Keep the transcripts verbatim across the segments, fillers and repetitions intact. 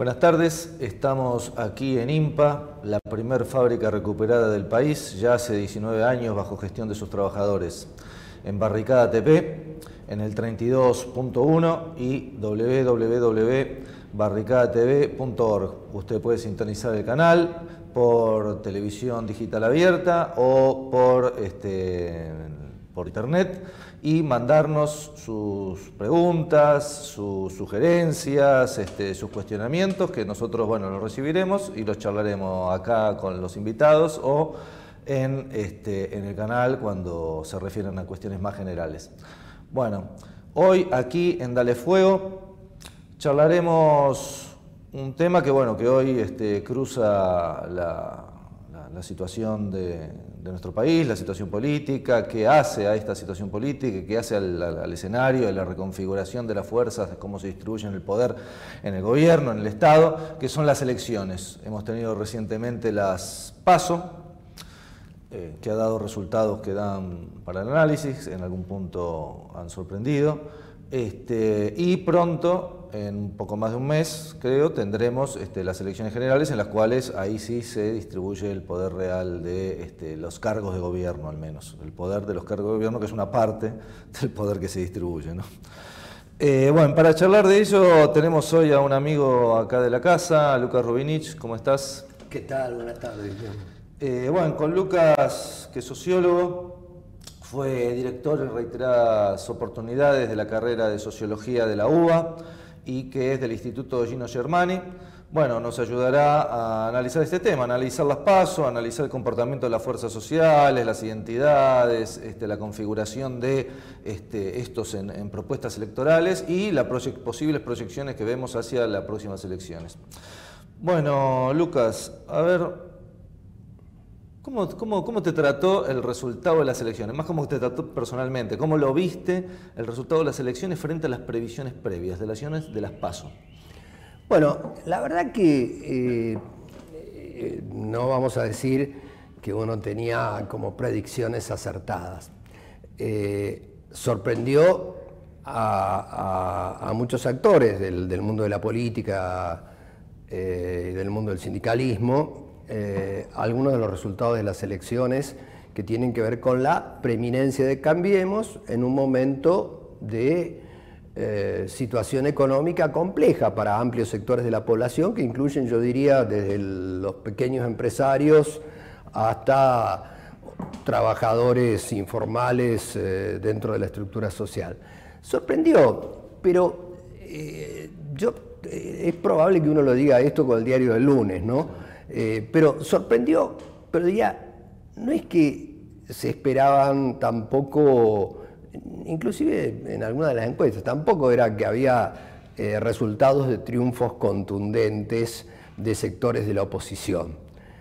Buenas tardes, estamos aquí en INPA, la primer fábrica recuperada del país, ya hace diecinueve años bajo gestión de sus trabajadores, en Barricada T P, en el treinta y dos punto uno y doble u doble u doble u punto barricada t v punto org. Usted puede sintonizar el canal por televisión digital abierta o por, este, por internet y mandarnos sus preguntas, sus sugerencias, este, sus cuestionamientos, que nosotros, bueno, los recibiremos y los charlaremos acá con los invitados o en, este, en el canal cuando se refieren a cuestiones más generales. Bueno, hoy aquí en Dale Fuego charlaremos un tema que, bueno, que hoy este, cruza la, la, la situación de, de nuestro país, la situación política, qué hace a esta situación política, qué hace al, al, al escenario, de la reconfiguración de las fuerzas, de cómo se distribuyen el poder en el gobierno, en el Estado, que son las elecciones. Hemos tenido recientemente las PASO, eh, que ha dado resultados que dan para el análisis, en algún punto han sorprendido, este, y pronto, en un poco más de un mes, creo, tendremos este, las elecciones generales en las cuales ahí sí se distribuye el poder real de este, los cargos de gobierno, al menos. El poder de los cargos de gobierno, que es una parte del poder que se distribuye, ¿no? Eh, bueno, para charlar de ello tenemos hoy a un amigo acá de la casa, Lucas Rubinich. ¿Cómo estás? ¿Qué tal? Buenas tardes. Eh, bueno, con Lucas, que es sociólogo, fue director en reiteradas oportunidades de la carrera de Sociología de la U B A y que es del Instituto Gino Germani. Bueno, nos ayudará a analizar este tema, analizar las PASO, analizar el comportamiento de las fuerzas sociales, las identidades, este, la configuración de este, estos en, en propuestas electorales y las proye- posibles proyecciones que vemos hacia las próximas elecciones. Bueno, Lucas, a ver, ¿Cómo, cómo, ¿Cómo te trató el resultado de las elecciones? Más cómo te trató personalmente. ¿Cómo lo viste el resultado de las elecciones frente a las previsiones previas de las elecciones de las PASO? Bueno, la verdad que eh, eh, no vamos a decir que uno tenía como predicciones acertadas. Eh, sorprendió a, a, a muchos actores del, del mundo de la política y eh, del mundo del sindicalismo Eh, algunos de los resultados de las elecciones que tienen que ver con la preeminencia de Cambiemos en un momento de eh, situación económica compleja para amplios sectores de la población que incluyen, yo diría, desde el, los pequeños empresarios hasta trabajadores informales eh, dentro de la estructura social. Sorprendió, pero eh, yo, eh, es probable que uno lo diga esto con el diario del lunes, ¿no? Eh, pero sorprendió, pero ya no es que se esperaban tampoco, inclusive en algunas de las encuestas, tampoco era que había eh, resultados de triunfos contundentes de sectores de la oposición.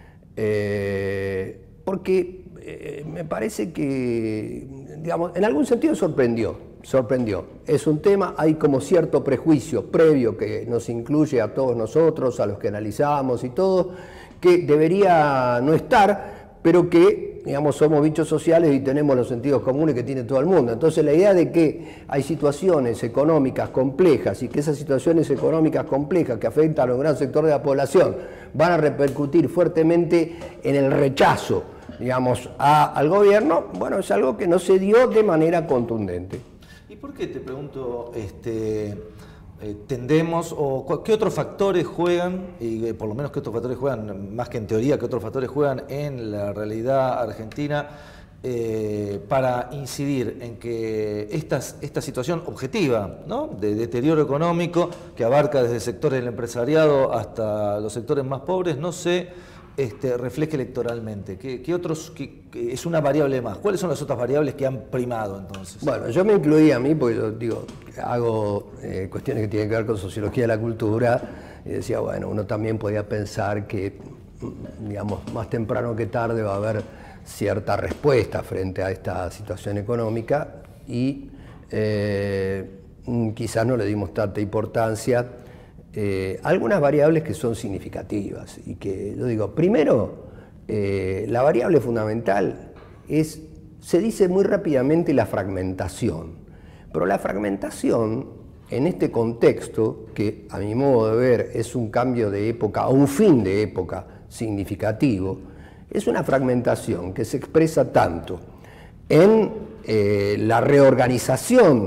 Eh, porque eh, me parece que, digamos, en algún sentido sorprendió, sorprendió. Es un tema, hay como cierto prejuicio previo que nos incluye a todos nosotros, a los que analizamos y todo, que debería no estar, pero que, digamos, somos bichos sociales y tenemos los sentidos comunes que tiene todo el mundo. Entonces la idea de que hay situaciones económicas complejas y que esas situaciones económicas complejas que afectan a un gran sector de la población van a repercutir fuertemente en el rechazo, digamos, a, al gobierno, bueno, es algo que no se dio de manera contundente. ¿Y por qué, te pregunto, este, eh, tendemos, o qué otros factores juegan, y eh, por lo menos qué otros factores juegan, más que en teoría, qué otros factores juegan en la realidad argentina eh, para incidir en que estas, esta situación objetiva, ¿no?, de deterioro económico que abarca desde sectores del empresariado hasta los sectores más pobres no se Este, refleje electoralmente? ¿Qué, qué otros, qué, qué es una variable más? ¿Cuáles son las otras variables que han primado entonces? Bueno, yo me incluía a mí, porque yo digo, hago eh, cuestiones que tienen que ver con sociología de la cultura, y decía, bueno, uno también podía pensar que, digamos, más temprano que tarde va a haber cierta respuesta frente a esta situación económica, y eh, quizás no le dimos tanta importancia. Eh, algunas variables que son significativas y que, yo digo, primero, eh, la variable fundamental es, se dice muy rápidamente la fragmentación, pero la fragmentación en este contexto, que a mi modo de ver es un cambio de época, o un fin de época significativo, es una fragmentación que se expresa tanto en eh, la reorganización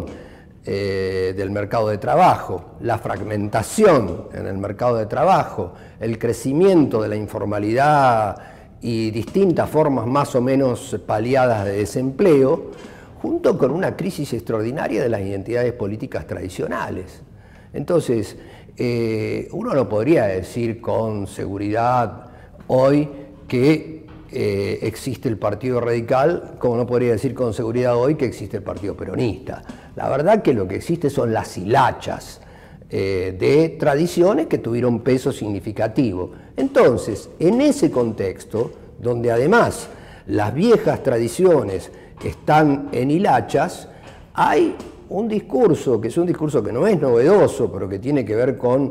eh, del mercado de trabajo, la fragmentación en el mercado de trabajo, el crecimiento de la informalidad y distintas formas más o menos paliadas de desempleo, junto con una crisis extraordinaria de las identidades políticas tradicionales. Entonces, eh, uno no podría decir con seguridad hoy que eh, existe el Partido Radical, como no podría decir con seguridad hoy que existe el Partido Peronista. La verdad que lo que existe son las hilachas eh, de tradiciones que tuvieron peso significativo. Entonces, en ese contexto, donde además las viejas tradiciones están en hilachas, hay un discurso, que es un discurso que no es novedoso, pero que tiene que ver con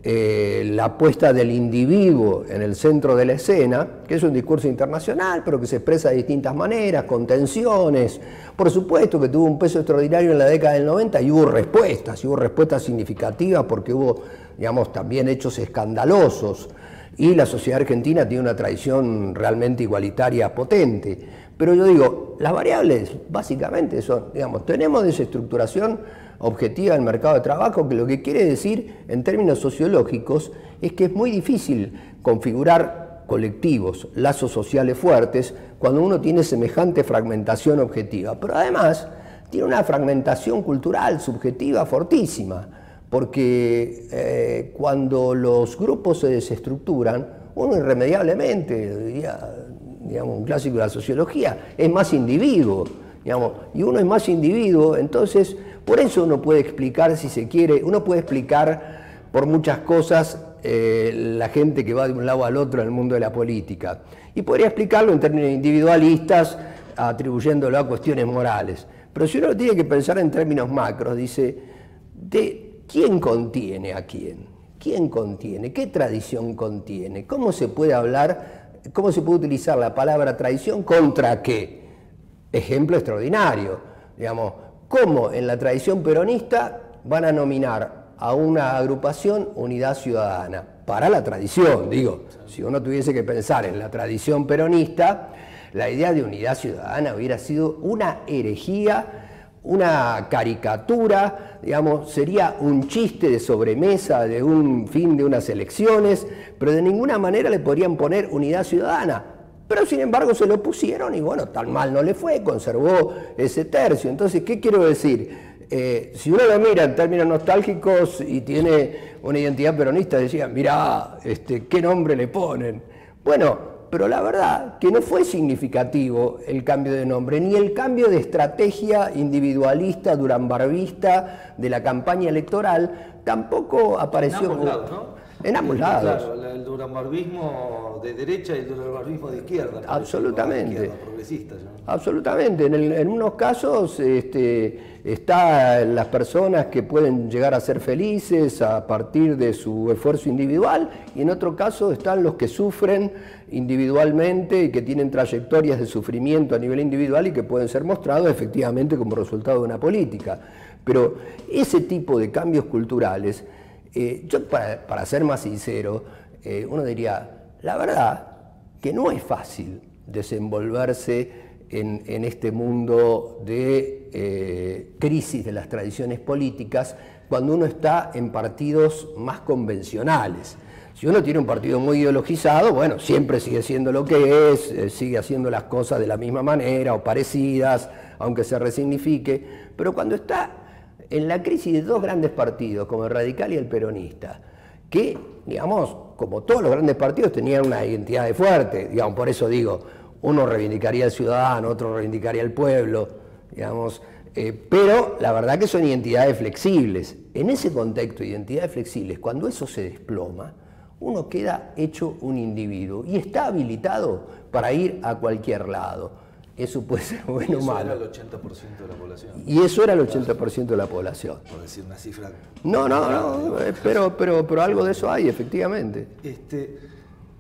eh, la puesta del individuo en el centro de la escena, que es un discurso internacional, pero que se expresa de distintas maneras, con tensiones. Por supuesto que tuvo un peso extraordinario en la década del noventa y hubo respuestas, y hubo respuestas significativas porque hubo, digamos, también hechos escandalosos, y la sociedad argentina tiene una tradición realmente igualitaria potente. Pero yo digo, las variables básicamente son, digamos, tenemos desestructuración objetiva del mercado de trabajo, que lo que quiere decir en términos sociológicos es que es muy difícil configurar colectivos, lazos sociales fuertes, cuando uno tiene semejante fragmentación objetiva. Pero además tiene una fragmentación cultural subjetiva fortísima, porque eh, cuando los grupos se desestructuran, uno irremediablemente, diría, digamos, un clásico de la sociología, es más individuo, digamos, y uno es más individuo, entonces por eso uno puede explicar, si se quiere, uno puede explicar por muchas cosas eh, la gente que va de un lado al otro en el mundo de la política, y podría explicarlo en términos individualistas, atribuyéndolo a cuestiones morales, pero si uno tiene que pensar en términos macros, dice, de quién contiene a quién, quién contiene, qué tradición contiene, cómo se puede hablar. ¿Cómo se puede utilizar la palabra tradición contra qué? Ejemplo extraordinario, digamos, cómo en la tradición peronista van a nominar a una agrupación Unidad Ciudadana, para la tradición, digo, si uno tuviese que pensar en la tradición peronista, la idea de Unidad Ciudadana hubiera sido una herejía, una caricatura, digamos, sería un chiste de sobremesa de un fin de unas elecciones, pero de ninguna manera le podrían poner Unidad Ciudadana. Pero sin embargo se lo pusieron y bueno, tan mal no le fue, conservó ese tercio. Entonces, ¿qué quiero decir? Eh, si uno lo mira en términos nostálgicos y tiene una identidad peronista, decían, mirá, este, ¿qué nombre le ponen? Bueno, pero la verdad que no fue significativo el cambio de nombre, ni el cambio de estrategia individualista, duranbarbista de la campaña electoral, tampoco apareció. En ambos lados, ¿no? En ambos lados. Claro, el duranbarbismo de derecha y el duranbarbismo de izquierda. Absolutamente. Izquierda, progresista, ¿no? Absolutamente. En, el, en unos casos este, están las personas que pueden llegar a ser felices a partir de su esfuerzo individual, y en otro caso están los que sufren individualmente y que tienen trayectorias de sufrimiento a nivel individual y que pueden ser mostrados efectivamente como resultado de una política. Pero ese tipo de cambios culturales, eh, yo para, para ser más sincero, eh, uno diría, la verdad que no es fácil desenvolverse en, en este mundo de eh, crisis de las tradiciones políticas cuando uno está en partidos más convencionales. Si uno tiene un partido muy ideologizado, bueno, siempre sigue siendo lo que es, eh, sigue haciendo las cosas de la misma manera o parecidas, aunque se resignifique, pero cuando está en la crisis de dos grandes partidos, como el radical y el peronista, que, digamos, como todos los grandes partidos, tenían una identidad fuerte, digamos, por eso digo, uno reivindicaría al ciudadano, otro reivindicaría al pueblo, digamos, eh, pero la verdad que son identidades flexibles. En ese contexto de identidades flexibles, cuando eso se desploma, uno queda hecho un individuo y está habilitado para ir a cualquier lado. Eso puede ser bueno o malo. Eso era el ochenta por ciento de la población. Y eso era el ochenta por ciento de la población. Por decir una cifra... No, no, no, eh, pero, pero, pero algo de eso hay, efectivamente. Este,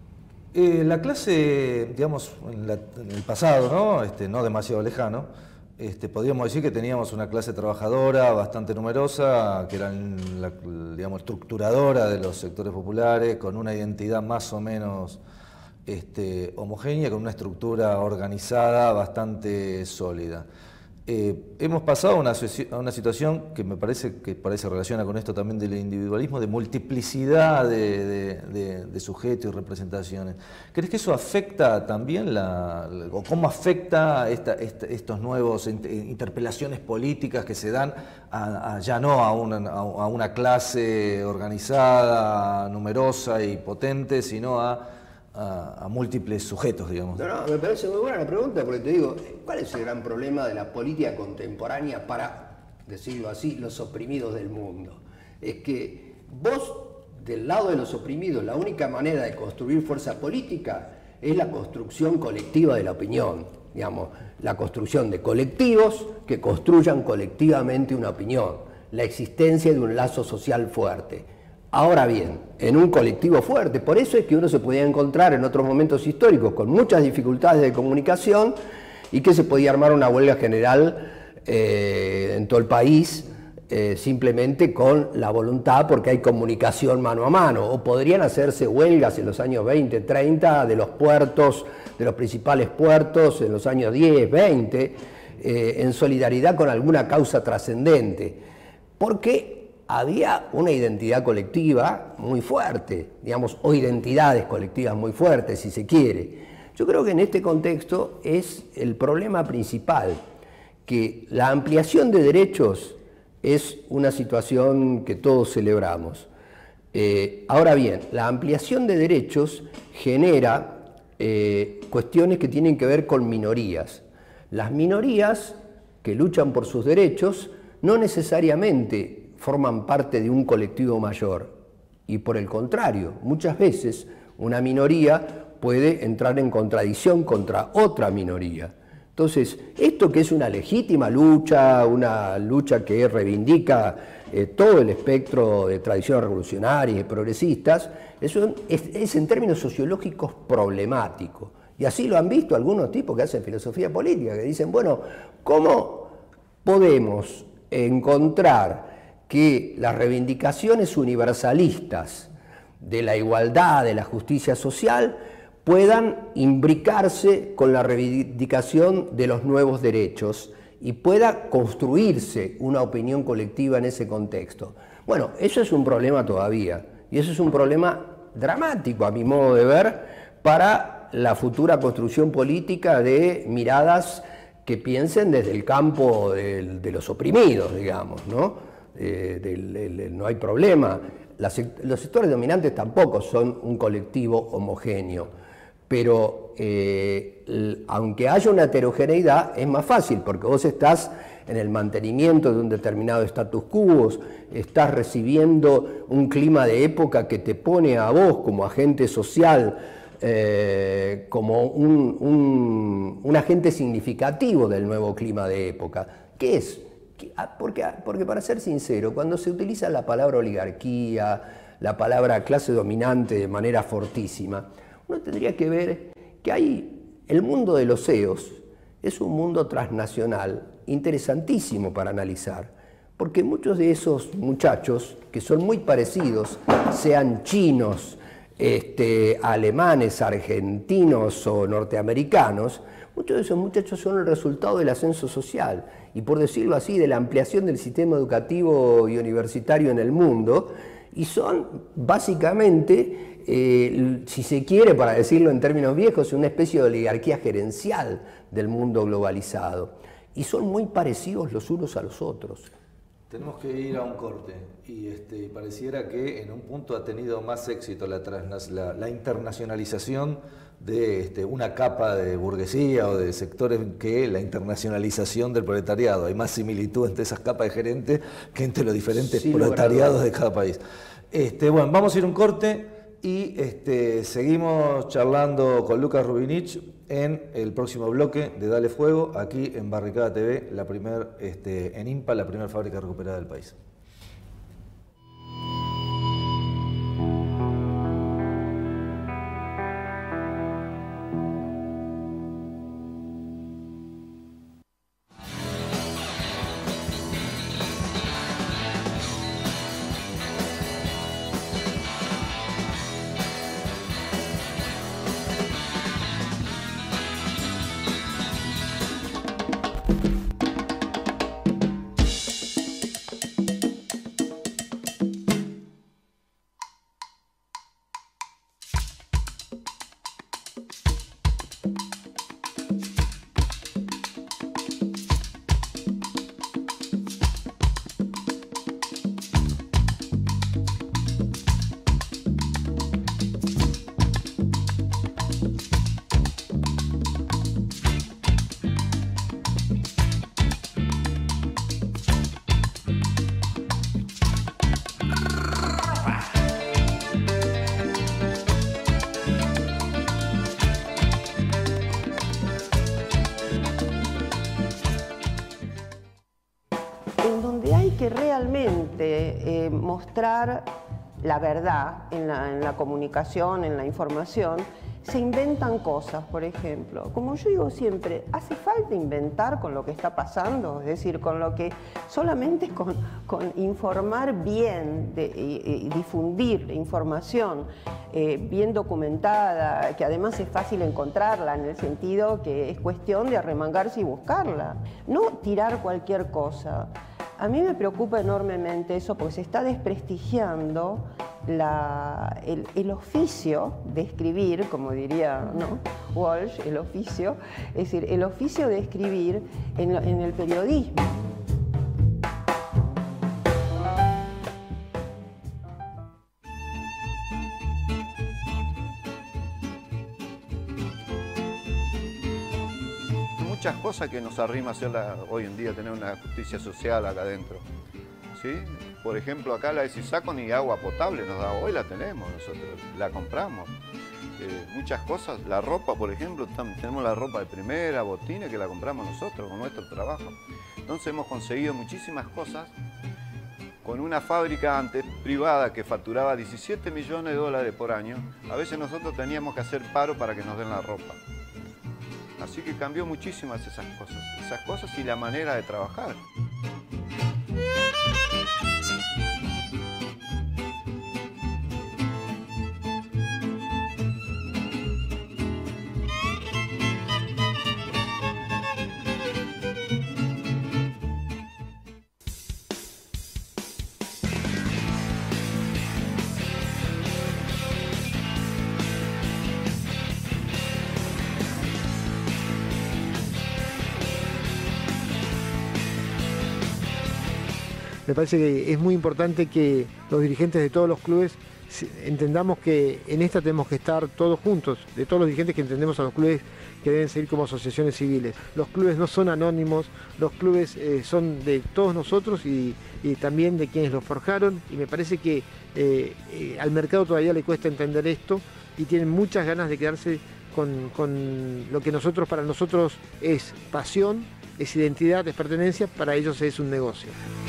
eh, la clase, digamos, en, la, en el pasado, ¿no? Este, no demasiado lejano, Este, podríamos decir que teníamos una clase trabajadora bastante numerosa, que era la, digamos, estructuradora de los sectores populares, con una identidad más o menos este, homogénea, con una estructura organizada bastante sólida. Eh, hemos pasado a una, a una situación que me parece que por ahí se relaciona con esto también del individualismo, de multiplicidad de, de, de, de sujetos y representaciones. ¿Crees que eso afecta también, la, o cómo afecta esta, esta, estos nuevos interpelaciones políticas que se dan a, a, ya no a una, a una clase organizada, numerosa y potente, sino a A, a múltiples sujetos, digamos? No, no, me parece muy buena la pregunta, porque te digo, ¿cuál es el gran problema de la política contemporánea para, decirlo así, los oprimidos del mundo? Es que vos, del lado de los oprimidos, la única manera de construir fuerza política es la construcción colectiva de la opinión, digamos, la construcción de colectivos que construyan colectivamente una opinión, la existencia de un lazo social fuerte. Ahora bien, en un colectivo fuerte, por eso es que uno se podía encontrar en otros momentos históricos con muchas dificultades de comunicación y que se podía armar una huelga general eh, en todo el país eh, simplemente con la voluntad porque hay comunicación mano a mano, o podrían hacerse huelgas en los años veinte, treinta de los puertos, de los principales puertos en los años diez, veinte, eh, en solidaridad con alguna causa trascendente, porque había una identidad colectiva muy fuerte, digamos, o identidades colectivas muy fuertes, si se quiere. Yo creo que en este contexto es el problema principal, que la ampliación de derechos es una situación que todos celebramos. Eh, ahora bien, la ampliación de derechos genera eh, cuestiones que tienen que ver con minorías. Las minorías que luchan por sus derechos no necesariamente forman parte de un colectivo mayor y por el contrario, muchas veces una minoría puede entrar en contradicción contra otra minoría. Entonces, esto que es una legítima lucha, una lucha que reivindica eh, todo el espectro de tradiciones revolucionarias y progresistas, eso es, es en términos sociológicos problemático. Y así lo han visto algunos tipos que hacen filosofía política, que dicen, bueno, ¿cómo podemos encontrar que las reivindicaciones universalistas de la igualdad, de la justicia social, puedan imbricarse con la reivindicación de los nuevos derechos y pueda construirse una opinión colectiva en ese contexto? Bueno, eso es un problema todavía, y eso es un problema dramático, a mi modo de ver, para la futura construcción política de miradas que piensen desde el campo de, de los oprimidos, digamos, ¿no? Eh, del, del, no hay problema. Las, los sectores dominantes tampoco son un colectivo homogéneo, pero eh, el, aunque haya una heterogeneidad es más fácil porque vos estás en el mantenimiento de un determinado status quo, estás recibiendo un clima de época que te pone a vos como agente social, eh, como un, un, un agente significativo del nuevo clima de época. ¿Qué es? Porque, porque para ser sincero, cuando se utiliza la palabra oligarquía, la palabra clase dominante de manera fortísima, uno tendría que ver que hay el mundo de los E Os es un mundo transnacional interesantísimo para analizar, porque muchos de esos muchachos que son muy parecidos, sean chinos, este, alemanes, argentinos o norteamericanos, muchos de esos muchachos son el resultado del ascenso social y, por decirlo así, de la ampliación del sistema educativo y universitario en el mundo, y son básicamente, eh, si se quiere, para decirlo en términos viejos, una especie de oligarquía gerencial del mundo globalizado. Y son muy parecidos los unos a los otros. Tenemos que ir a un corte y este, pareciera que en un punto ha tenido más éxito la, trans, la, la internacionalización de este, una capa de burguesía o de sectores que la internacionalización del proletariado. Hay más similitud entre esas capas de gerentes que entre los diferentes sí, proletariados de cada país. Este, bueno, vamos a ir a un corte y este, seguimos charlando con Lucas Rubinich en el próximo bloque de Dale Fuego, aquí en Barricada T V, la primer, este, en IMPA, la primera fábrica recuperada del país. que realmente eh, mostrar la verdad en la, en la comunicación, en la información, se inventan cosas, por ejemplo. Como yo digo siempre, ¿hace falta inventar con lo que está pasando? Es decir, con lo que solamente con, con informar bien de, y, y difundir información eh, bien documentada, que además es fácil encontrarla, en el sentido que es cuestión de arremangarse y buscarla. No tirar cualquier cosa. A mí me preocupa enormemente eso porque se está desprestigiando la, el, el oficio de escribir, como diría, ¿no?, Walsh, el oficio, es decir, el oficio de escribir en, en el periodismo. Muchas cosas que nos arrima hacerla hoy en día, tener una justicia social acá adentro, ¿sí? Por ejemplo, acá la de Sisaco ni agua potable nos da, hoy la tenemos nosotros, la compramos. Eh, muchas cosas, la ropa, por ejemplo, tenemos la ropa de primera, botines, que la compramos nosotros con nuestro trabajo. Entonces hemos conseguido muchísimas cosas con una fábrica antes privada que facturaba diecisiete millones de dólares por año. A veces nosotros teníamos que hacer paro para que nos den la ropa. Así que cambió muchísimas esas cosas, esas cosas y la manera de trabajar. Me parece que es muy importante que los dirigentes de todos los clubes entendamos que en esta tenemos que estar todos juntos, de todos los dirigentes que entendemos a los clubes que deben seguir como asociaciones civiles. Los clubes no son anónimos, los clubes eh, son de todos nosotros y, y también de quienes los forjaron, y me parece que eh, eh, al mercado todavía le cuesta entender esto y tienen muchas ganas de quedarse con, con lo que nosotros, para nosotros es pasión, es identidad, es pertenencia, para ellos es un negocio.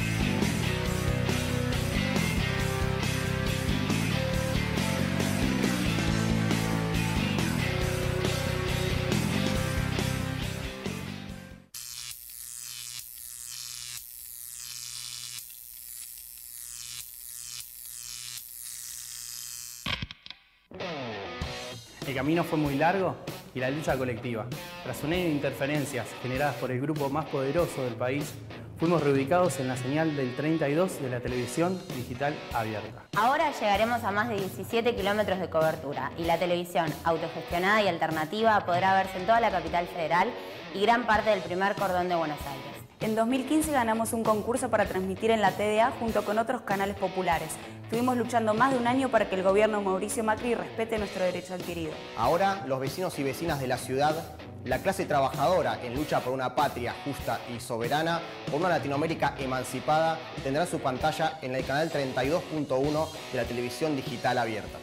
El camino fue muy largo y la lucha colectiva. Tras un año de interferencias generadas por el grupo más poderoso del país, fuimos reubicados en la señal del treinta y dos de la televisión digital abierta. Ahora llegaremos a más de diecisiete kilómetros de cobertura y la televisión autogestionada y alternativa podrá verse en toda la capital federal y gran parte del primer cordón de Buenos Aires. En dos mil quince ganamos un concurso para transmitir en la T D A junto con otros canales populares. Estuvimos luchando más de un año para que el gobierno de Mauricio Macri respete nuestro derecho adquirido. Ahora los vecinos y vecinas de la ciudad, la clase trabajadora en lucha por una patria justa y soberana, por una Latinoamérica emancipada, tendrán su pantalla en el canal treinta y dos punto uno de la televisión digital abierta.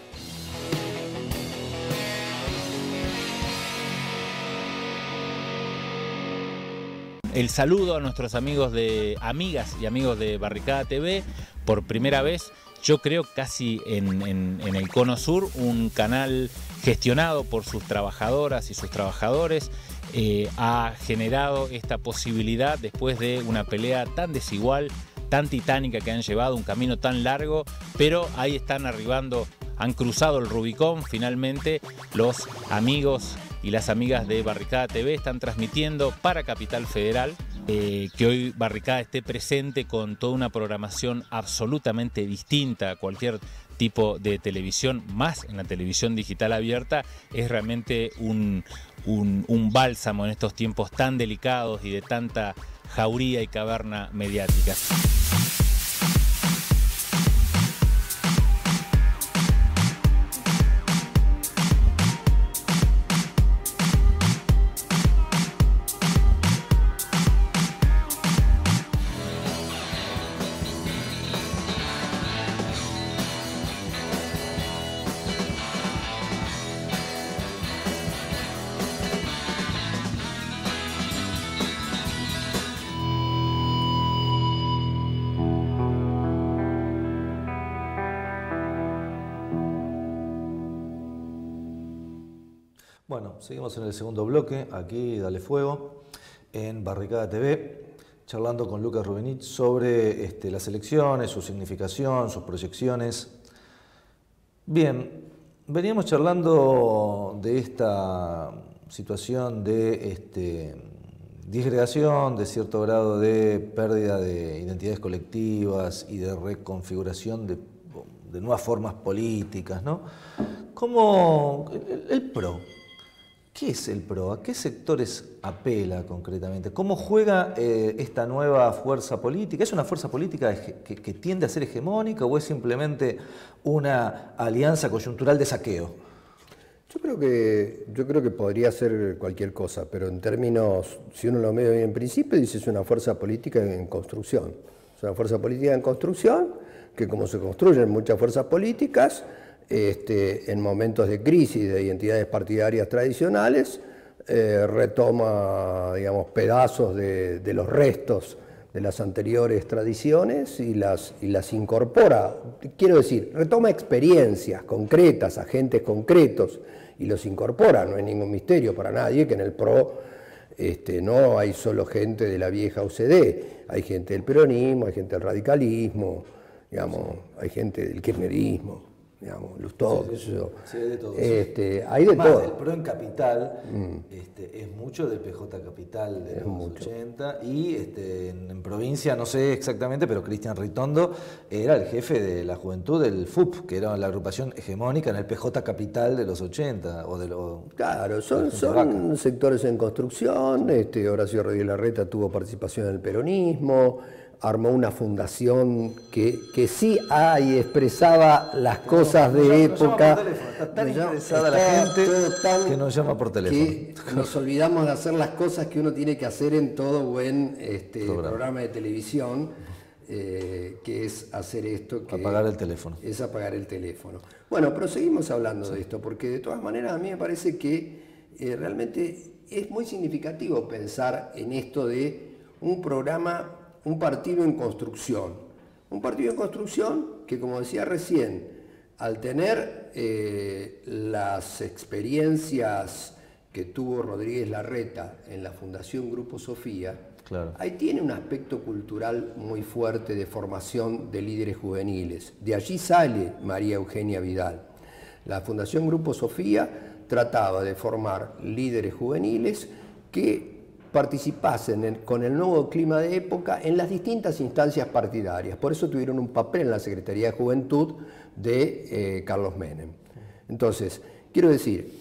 El saludo a nuestros amigos de amigas y amigos de Barricada T V. Por primera vez, yo creo casi en, en, en el Cono Sur, un canal gestionado por sus trabajadoras y sus trabajadores eh, ha generado esta posibilidad después de una pelea tan desigual, tan titánica que han llevado, un camino tan largo, pero ahí están arribando, han cruzado el Rubicón finalmente. Los amigos y las amigas de Barricada T V están transmitiendo para Capital Federal, eh, que hoy Barricada esté presente con toda una programación absolutamente distinta a cualquier tipo de televisión, más en la televisión digital abierta, es realmente un, un, un bálsamo en estos tiempos tan delicados y de tanta jauría y caverna mediática. Bueno, seguimos en el segundo bloque, aquí Dale Fuego, en Barricada T V, charlando con Lucas Rubenich sobre este, las elecciones, su significación, sus proyecciones. Bien, veníamos charlando de esta situación de este, disgregación, de cierto grado de pérdida de identidades colectivas y de reconfiguración de, de nuevas formas políticas, ¿no? ¿Cómo el, el PRO? ¿Qué es el PRO? ¿A qué sectores apela concretamente? ¿Cómo juega eh, esta nueva fuerza política? ¿Es una fuerza política que, que tiende a ser hegemónica o es simplemente una alianza coyuntural de saqueo? Yo creo que, yo creo que podría ser cualquier cosa, pero en términos, si uno lo mide en principio, dice es una fuerza política en construcción. Es una fuerza política en construcción que, como se construyen muchas fuerzas políticas, Este, en momentos de crisis de identidades partidarias tradicionales, eh, retoma, digamos, pedazos de, de los restos de las anteriores tradiciones y las, y las incorpora. Quiero decir, retoma experiencias concretas, agentes concretos, y los incorpora. No hay ningún misterio para nadie que en el PRO este, no hay solo gente de la vieja U C D, hay gente del peronismo, hay gente del radicalismo, digamos, hay gente del kirchnerismo. Digamos, Lustó, sí, sí, sí, hay de todo. Este, hay de Más, todo. el PRO en Capital mm. este, es mucho del P J Capital de es los mucho. ochenta y este, en, en provincia, no sé exactamente, pero Cristian Ritondo era el jefe de la juventud del F U P, que era la agrupación hegemónica en el P J Capital de los ochenta. O de lo, claro, son, son sectores en construcción. Este, Horacio Rodríguez Larreta tuvo participación en el peronismo, armó una fundación que, que sí hay, expresaba las no, cosas de nos época. Llama por teléfono. Está tan interesada la gente tan que nos llama por teléfono. Que nos olvidamos de hacer las cosas que uno tiene que hacer en todo buen este, programa. programa de televisión, eh, que es hacer esto. Que apagar el teléfono. Es apagar el teléfono. Bueno, pero seguimos hablando sí. de esto, porque de todas maneras a mí me parece que eh, realmente es muy significativo pensar en esto de un programa, un partido en construcción. Un partido en construcción que, como decía recién, al tener eh, las experiencias que tuvo Rodríguez Larreta en la Fundación Grupo Sofía, claro. ahí tiene un aspecto cultural muy fuerte de formación de líderes juveniles. De allí sale María Eugenia Vidal. La Fundación Grupo Sofía trataba de formar líderes juveniles que participasen en, con el nuevo clima de época en las distintas instancias partidarias. Por eso tuvieron un papel en la Secretaría de Juventud de eh, Carlos Menem. Entonces, quiero decir,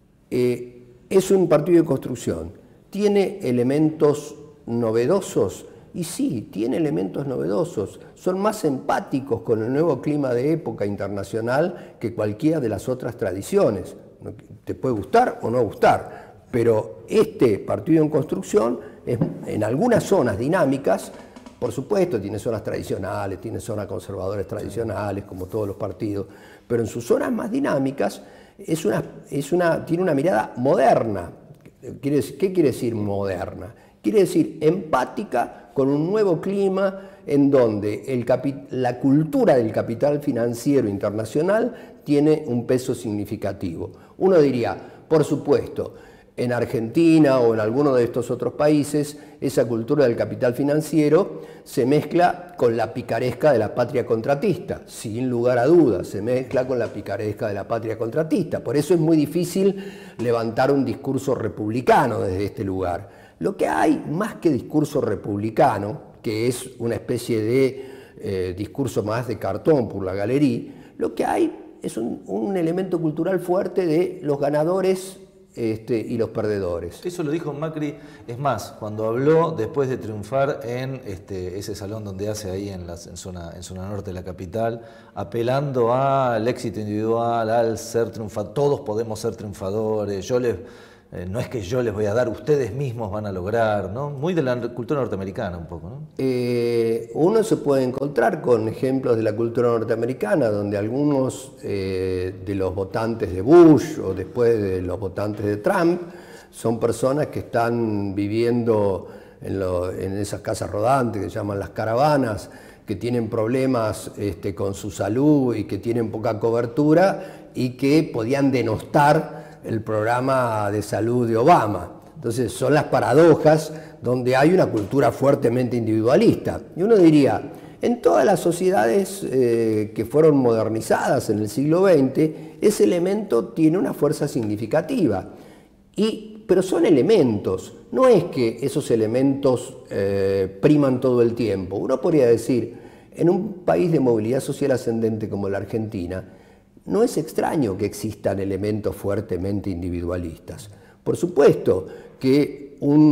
eh, es un partido de construcción. ¿Tiene elementos novedosos? Y sí, tiene elementos novedosos. Son más empáticos con el nuevo clima de época internacional que cualquiera de las otras tradiciones. Te puede gustar o no gustar, pero este partido en construcción es en algunas zonas dinámicas, por supuesto tiene zonas tradicionales, tiene zonas conservadores tradicionales, como todos los partidos, pero en sus zonas más dinámicas es una, es una, tiene una mirada moderna. ¿Qué quiere decir moderna? Quiere decir empática con un nuevo clima en donde el capi- la cultura del capital financiero internacional tiene un peso significativo. Uno diría, por supuesto, en Argentina o en alguno de estos otros países, esa cultura del capital financiero se mezcla con la picaresca de la patria contratista, sin lugar a dudas, se mezcla con la picaresca de la patria contratista. Por eso es muy difícil levantar un discurso republicano desde este lugar. Lo que hay, más que discurso republicano, que es una especie de eh, discurso más de cartón por la galería, lo que hay es un, un elemento cultural fuerte de los ganadores Este, y los perdedores. Eso lo dijo Macri, es más, cuando habló después de triunfar en este, ese salón donde hace ahí en, las, en, zona, en zona norte de la capital, apelando al éxito individual, al ser triunfador, todos podemos ser triunfadores, yo les, eh, no es que yo les voy a dar, ustedes mismos van a lograr, ¿no? Muy de la cultura norteamericana un poco, ¿no? Eh, uno se puede encontrar con ejemplos de la cultura norteamericana, donde algunos eh, de los votantes de Bush o después de los votantes de Trump son personas que están viviendo en, lo, en esas casas rodantes que se llaman las caravanas, que tienen problemas este, con su salud y que tienen poca cobertura y que podían denostar el programa de salud de Obama. Entonces son las paradojas donde hay una cultura fuertemente individualista. Y uno diría, en todas las sociedades eh, que fueron modernizadas en el siglo veinte, ese elemento tiene una fuerza significativa. Y, pero son elementos, no es que esos elementos eh, priman todo el tiempo. Uno podría decir, en un país de movilidad social ascendente como la Argentina, no es extraño que existan elementos fuertemente individualistas. Por supuesto que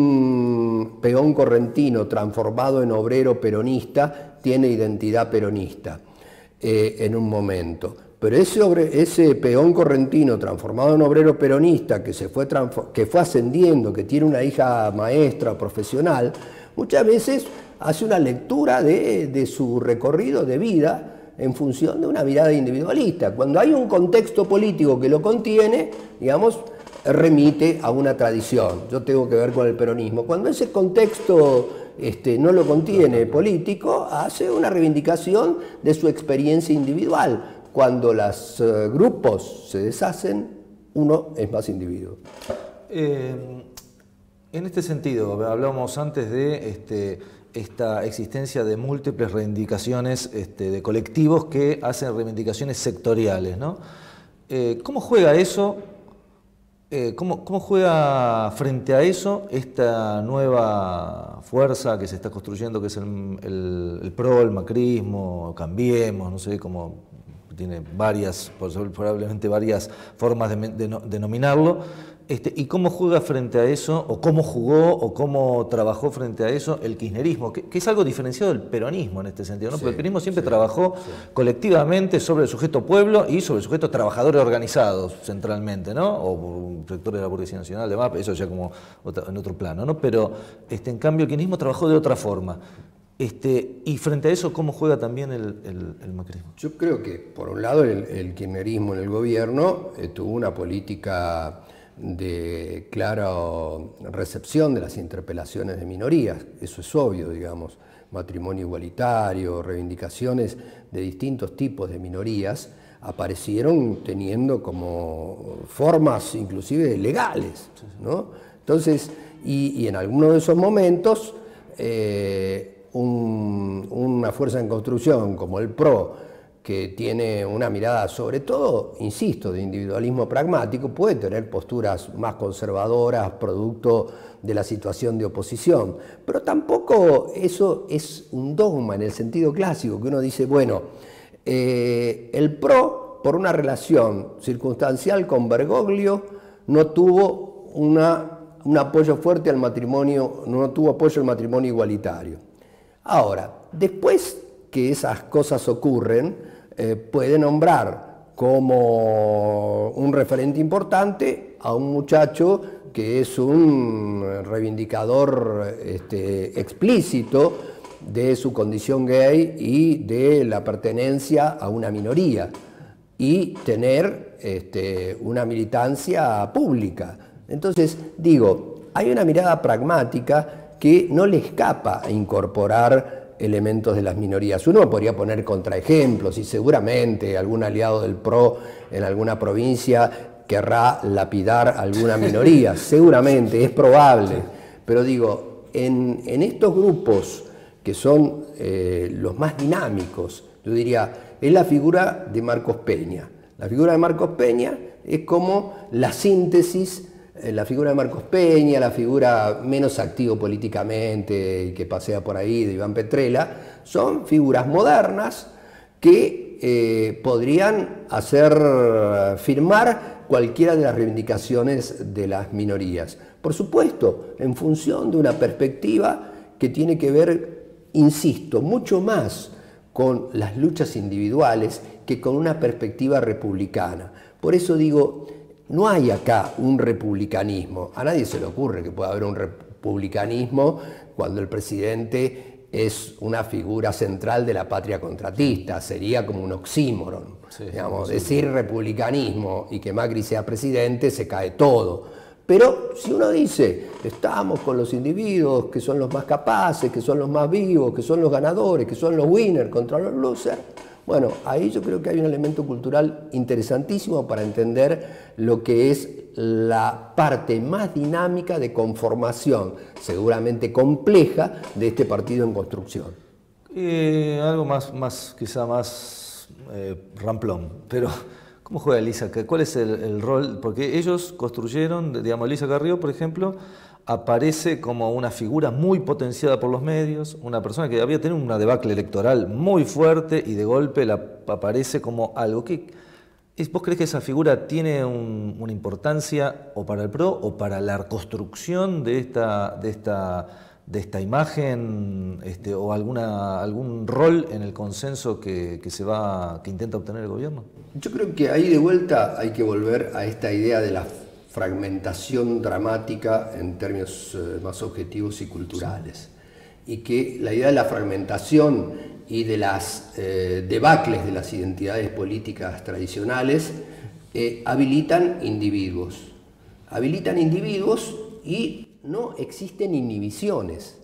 un peón correntino transformado en obrero peronista tiene identidad peronista eh, en un momento. Pero ese, obre, ese peón correntino transformado en obrero peronista que, se fue, que fue ascendiendo, que tiene una hija maestra profesional, muchas veces hace una lectura de, de su recorrido de vida en función de una mirada individualista. Cuando hay un contexto político que lo contiene, digamos, remite a una tradición. Yo tengo que ver con el peronismo. Cuando ese contexto este, no lo contiene político, hace una reivindicación de su experiencia individual. Cuando los uh, grupos se deshacen, uno es más individuo. Eh, en este sentido, hablábamos antes de este, esta existencia de múltiples reivindicaciones este, de colectivos que hacen reivindicaciones sectoriales, ¿no? Eh, ¿Cómo juega eso? Eh, ¿cómo, ¿Cómo juega frente a eso esta nueva fuerza que se está construyendo, que es el, el, el PRO, el macrismo, Cambiemos, no sé cómo... tiene varias, probablemente varias formas de, de, de denominarlo, este, y cómo juega frente a eso, o cómo jugó, o cómo trabajó frente a eso el kirchnerismo, que, que es algo diferenciado del peronismo en este sentido, ¿no? Sí, porque el peronismo siempre sí, trabajó sí. colectivamente sobre el sujeto pueblo y sobre el sujeto trabajadores organizados centralmente, ¿no? O sectores de la burguesía nacional, demás, eso ya como otra, en otro plano, ¿no? Pero este, en cambio el kirchnerismo trabajó de otra forma. Este, y frente a eso, ¿cómo juega también el, el, el macrismo? Yo creo que, por un lado, el, el kirchnerismo en el gobierno eh, tuvo una política de clara recepción de las interpelaciones de minorías, eso es obvio, digamos, matrimonio igualitario, reivindicaciones de distintos tipos de minorías, aparecieron teniendo como formas inclusive legales, ¿no? Entonces, y, y en algunos de esos momentos, eh, Un, una fuerza en construcción como el PRO, que tiene una mirada sobre todo, insisto, de individualismo pragmático, puede tener posturas más conservadoras, producto de la situación de oposición, pero tampoco eso es un dogma en el sentido clásico, que uno dice, bueno, eh, el PRO, por una relación circunstancial con Bergoglio, no tuvo una, un apoyo fuerte al matrimonio, no tuvo apoyo al matrimonio igualitario. Ahora, después que esas cosas ocurren, eh, puede nombrar como un referente importante a un muchacho que es un reivindicador este, explícito de su condición gay y de la pertenencia a una minoría, y tener este, una militancia pública. Entonces, digo, hay una mirada pragmática que no le escapa a incorporar elementos de las minorías. Uno podría poner contraejemplos y seguramente algún aliado del PRO en alguna provincia querrá lapidar a alguna minoría, seguramente, es probable, pero digo, en, en estos grupos que son eh, los más dinámicos, yo diría, es la figura de Marcos Peña. La figura de Marcos Peña es como la síntesis. La figura de Marcos Peña, la figura menos activo políticamente y que pasea por ahí de Iván Petrella, son figuras modernas que eh, podrían hacer firmar cualquiera de las reivindicaciones de las minorías. Por supuesto, en función de una perspectiva que tiene que ver, insisto, mucho más con las luchas individuales que con una perspectiva republicana. Por eso digo, no hay acá un republicanismo. A nadie se le ocurre que pueda haber un republicanismo cuando el presidente es una figura central de la patria contratista. Sería como un oxímoron. Sí, digamos, sí, decir republicanismo y que Macri sea presidente, se cae todo. Pero si uno dice, estamos con los individuos que son los más capaces, que son los más vivos, que son los ganadores, que son los winners contra los losers, Bueno, ahí yo creo que hay un elemento cultural interesantísimo para entender lo que es la parte más dinámica de conformación, seguramente compleja, de este partido en construcción. Eh, algo más, más, quizá más eh, ramplón, pero ¿cómo juega Elisa? ¿Cuál es el, el rol? Porque ellos construyeron, digamos, Elisa Carrió, por ejemplo, aparece como una figura muy potenciada por los medios, una persona que había tenido una debacle electoral muy fuerte y de golpe la, aparece como algo que... ¿Vos crees que esa figura tiene un, una importancia o para el PRO o para la construcción de esta, de esta, de esta imagen este, o alguna, algún rol en el consenso que, que, se va, que intenta obtener el gobierno? Yo creo que ahí de vuelta hay que volver a esta idea de la fragmentación dramática en términos eh, más objetivos y culturales. Sí. Y que la idea de la fragmentación y de las eh, debacles de las identidades políticas tradicionales eh, habilitan individuos. Habilitan individuos y no existen inhibiciones.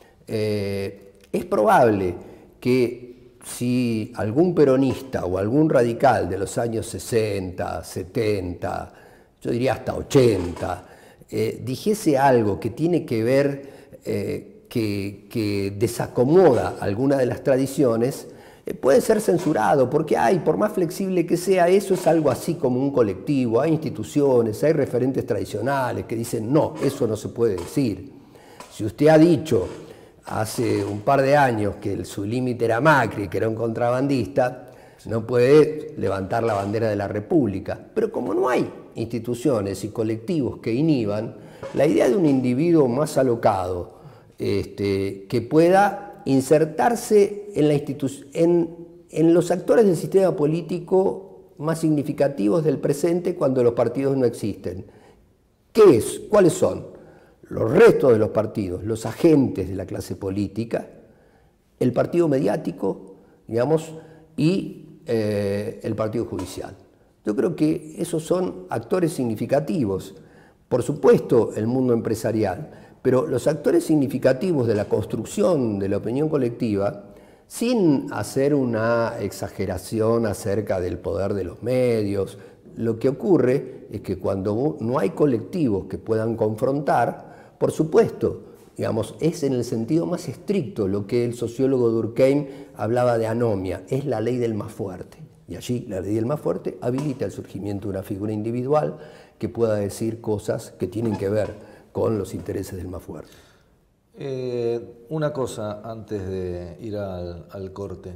Eh, es probable que si algún peronista o algún radical de los años sesenta, setenta, yo diría hasta ochenta, eh, dijese algo que tiene que ver, eh, que, que desacomoda alguna de las tradiciones, eh, puede ser censurado, porque hay, por más flexible que sea, eso es algo así como un colectivo, hay instituciones, hay referentes tradicionales que dicen, no, eso no se puede decir. Si usted ha dicho hace un par de años que el, su límite era Macri, que era un contrabandista, no puede levantar la bandera de la República. Pero como no hay instituciones y colectivos que inhiban, la idea de un individuo más alocado, este, que pueda insertarse en, la en, en los actores del sistema político más significativos del presente cuando los partidos no existen. ¿Qué es? ¿Cuáles son? Los restos de los partidos, los agentes de la clase política, el partido mediático, digamos, y eh, el partido judicial. Yo creo que esos son actores significativos. Por supuesto, el mundo empresarial, pero los actores significativos de la construcción de la opinión colectiva, sin hacer una exageración acerca del poder de los medios, lo que ocurre es que cuando no hay colectivos que puedan confrontar, por supuesto, digamos, es en el sentido más estricto lo que el sociólogo Durkheim hablaba de anomia, es la ley del más fuerte. Y allí la ley del más fuerte habilita el surgimiento de una figura individual que pueda decir cosas que tienen que ver con los intereses del más fuerte. Eh, una cosa antes de ir al, al corte.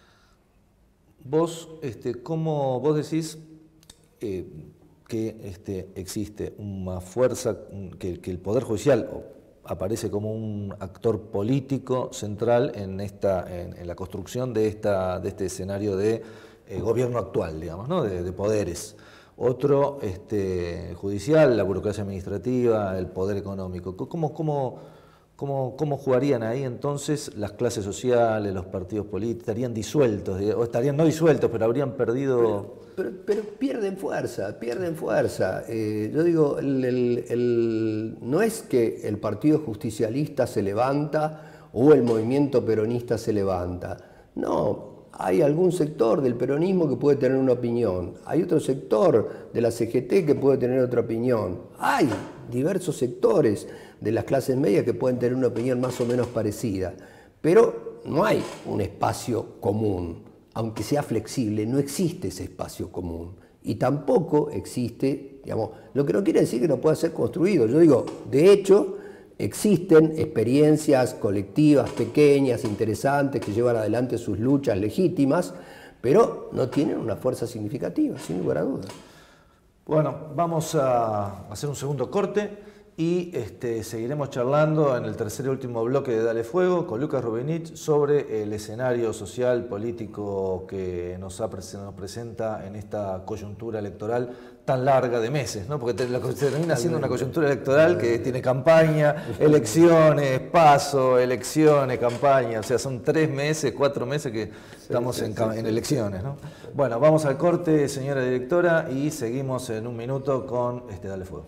Vos, este, ¿cómo vos decís eh, que este, existe una fuerza, que, que el Poder Judicial aparece como un actor político central en, esta, en, en la construcción de, esta, de este escenario de eh, gobierno actual, digamos, ¿no? de, de poderes? Otro, este, judicial, la burocracia administrativa, el poder económico. ¿Cómo, cómo, cómo, cómo jugarían ahí entonces las clases sociales, los partidos políticos? ¿Estarían disueltos? O estarían no disueltos, pero habrían perdido... Pero, pero, pero pierden fuerza, pierden fuerza. Eh, yo digo, el, el, el, no es que el partido justicialista se levanta o el movimiento peronista se levanta. No. Hay algún sector del peronismo que puede tener una opinión, hay otro sector de la C G T que puede tener otra opinión, hay diversos sectores de las clases medias que pueden tener una opinión más o menos parecida, pero no hay un espacio común, aunque sea flexible, no existe ese espacio común y tampoco existe, digamos, lo que no quiere decir que no pueda ser construido. Yo digo, de hecho, existen experiencias colectivas pequeñas, interesantes, que llevan adelante sus luchas legítimas, pero no tienen una fuerza significativa, sin lugar a dudas. Bueno, vamos a hacer un segundo corte y este, seguiremos charlando en el tercer y último bloque de Dale Fuego con Lucas Rubinich sobre el escenario social, político que nos, ha, nos presenta en esta coyuntura electoral tan larga de meses, ¿no? Porque te, la, se termina siendo una coyuntura electoral que tiene campaña, elecciones, paso, elecciones, campaña, o sea, son tres meses, cuatro meses que estamos sí, sí, en, sí, en elecciones, ¿no? Bueno, vamos al corte, señora directora, y seguimos en un minuto con este Dale Fuego.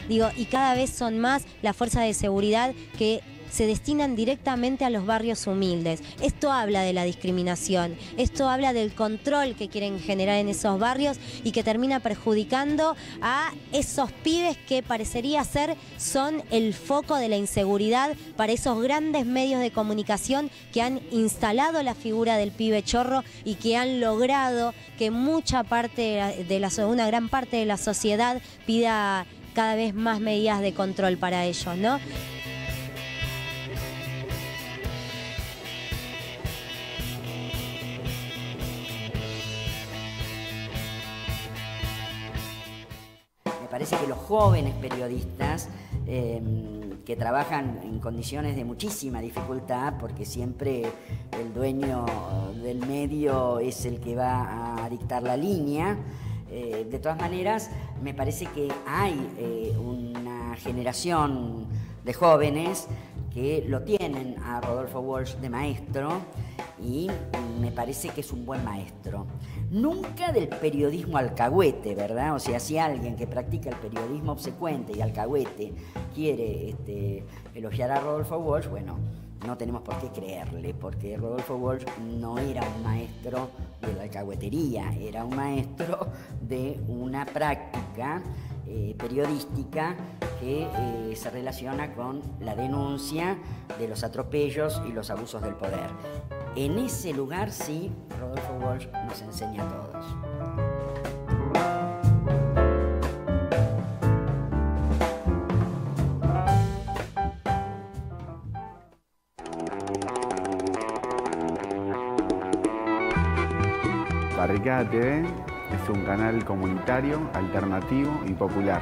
digo, y cada vez son más las fuerzas de seguridad que se destinan directamente a los barrios humildes. Esto habla de la discriminación, esto habla del control que quieren generar en esos barrios y que termina perjudicando a esos pibes que parecería ser son el foco de la inseguridad para esos grandes medios de comunicación que han instalado la figura del pibe chorro y que han logrado que mucha parte de la, una gran parte de la sociedad pida cada vez más medidas de control para ellos, ¿no? Me parece que los jóvenes periodistas eh, que trabajan en condiciones de muchísima dificultad, porque siempre el dueño del medio es el que va a dictar la línea, eh, de todas maneras me parece que hay eh, una generación de jóvenes que lo tienen a Rodolfo Walsh de maestro y me parece que es un buen maestro. Nunca del periodismo alcahuete, ¿verdad? O sea, si alguien que practica el periodismo obsecuente y alcahuete quiere este, elogiar a Rodolfo Walsh, bueno, no tenemos por qué creerle, porque Rodolfo Walsh no era un maestro de la alcahuetería, era un maestro de una práctica eh, periodística que eh, se relaciona con la denuncia de los atropellos y los abusos del poder. En ese lugar sí, Rodolfo Walsh nos enseña a todos. Barricada T V es un canal comunitario, alternativo y popular.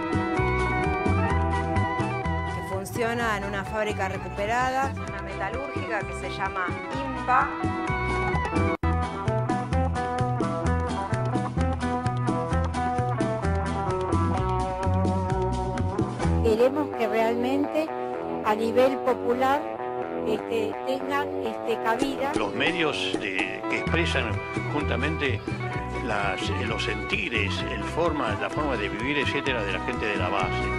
Que funciona en una fábrica recuperada, una metalúrgica que se llama IMPA. Queremos que realmente a nivel popular este, tengan este, cabida. Los medios de, que expresan juntamente las, los sentires, el forma, la forma de vivir, etcétera, de la gente de la base.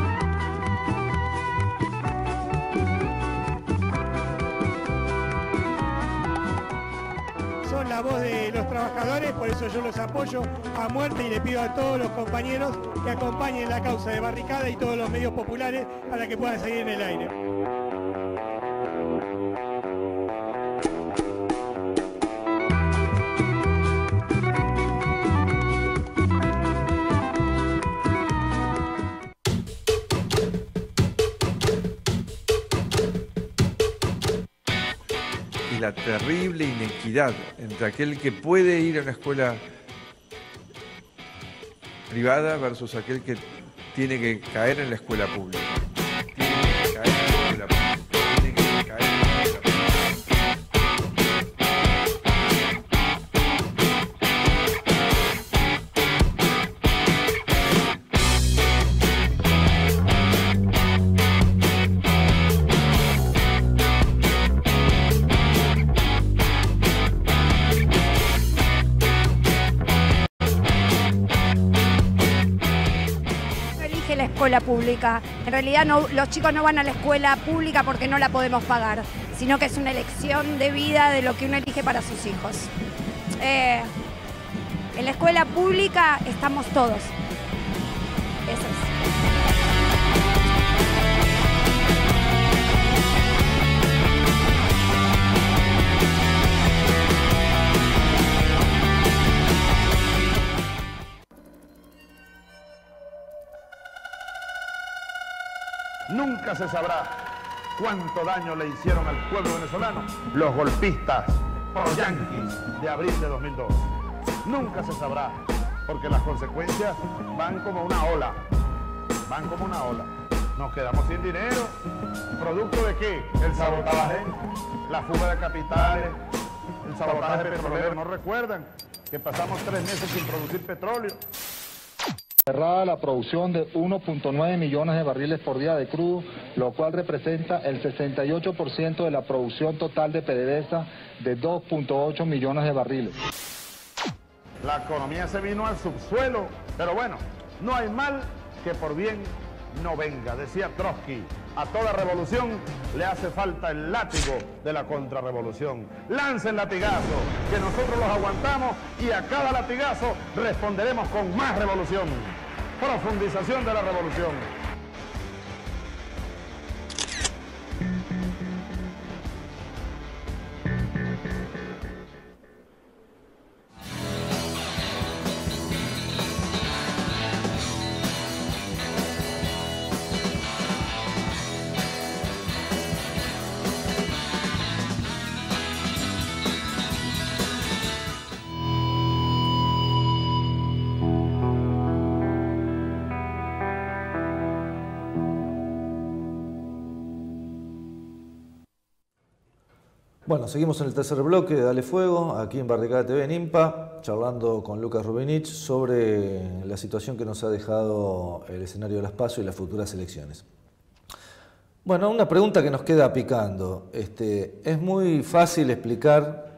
Son la voz de los trabajadores, por eso yo los apoyo a muerte y le pido a todos los compañeros que acompañen la causa de Barricada y todos los medios populares para que puedan seguir en el aire. Y la terrible inequidad entre aquel que puede ir a una escuela privada versus aquel que tiene que caer en la escuela pública. Tiene que caer en la escuela pública. Tiene que caer en la escuela pública. Escuela pública. En realidad no, los chicos no van a la escuela pública porque no la podemos pagar, sino que es una elección de vida de lo que uno elige para sus hijos. Eh, en la escuela pública estamos todos. Eso es. Nunca se sabrá cuánto daño le hicieron al pueblo venezolano los golpistas pro-yanquis de abril de dos mil dos. Nunca se sabrá, porque las consecuencias van como una ola, van como una ola. Nos quedamos sin dinero. ¿Producto de qué? El sabotaje, la fuga de capitales, el sabotaje petrolero. ¿No recuerdan que pasamos tres meses sin producir petróleo? Cerrada la producción de uno punto nueve millones de barriles por día de crudo, lo cual representa el sesenta y ocho por ciento de la producción total de PDVSA de dos punto ocho millones de barriles. La economía se vino al subsuelo, pero bueno, no hay mal que por bien no venga. Decía Trotsky, a toda revolución le hace falta el látigo de la contrarrevolución. Lancen latigazos, que nosotros los aguantamos y a cada latigazo responderemos con más revolución. Profundización de la revolución. Bueno, seguimos en el tercer bloque de Dale Fuego, aquí en Barricada T V en IMPA, charlando con Lucas Rubinich sobre la situación que nos ha dejado el escenario de las PASO y las futuras elecciones. Bueno, una pregunta que nos queda picando. Este, es muy fácil explicar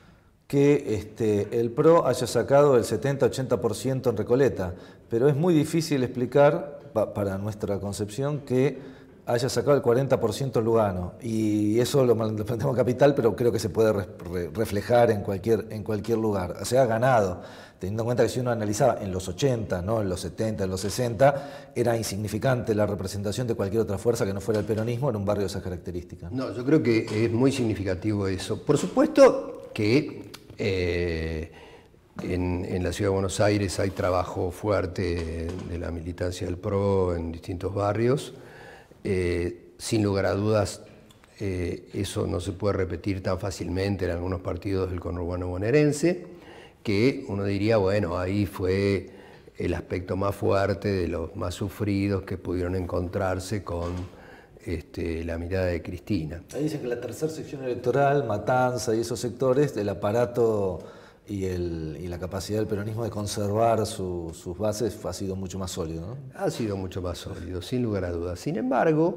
que este, el P R O haya sacado el setenta ochenta por ciento en Recoleta, pero es muy difícil explicar, pa, para nuestra concepción, que haya sacado el cuarenta por ciento en Lugano, y eso lo planteamos Capital, pero creo que se puede re, re, reflejar en cualquier, en cualquier lugar. O sea, ha ganado, teniendo en cuenta que si uno analizaba en los ochenta, ¿no? En los setenta, en los sesenta, era insignificante la representación de cualquier otra fuerza que no fuera el peronismo en un barrio de esas características. No, yo creo que es muy significativo eso. Por supuesto que eh, en, en la Ciudad de Buenos Aires hay trabajo fuerte de la militancia del P R O en distintos barrios. Eh, sin lugar a dudas, eh, eso no se puede repetir tan fácilmente en algunos partidos del conurbano bonaerense, que uno diría, bueno, ahí fue el aspecto más fuerte de los más sufridos que pudieron encontrarse con este, la mirada de Cristina. Ahí dicen que la tercera sección electoral, Matanza y esos sectores, del aparato y, el, y la capacidad del peronismo de conservar su, sus bases ha sido mucho más sólido, ¿no? Ha sido mucho más sólido, sin lugar a dudas. Sin embargo,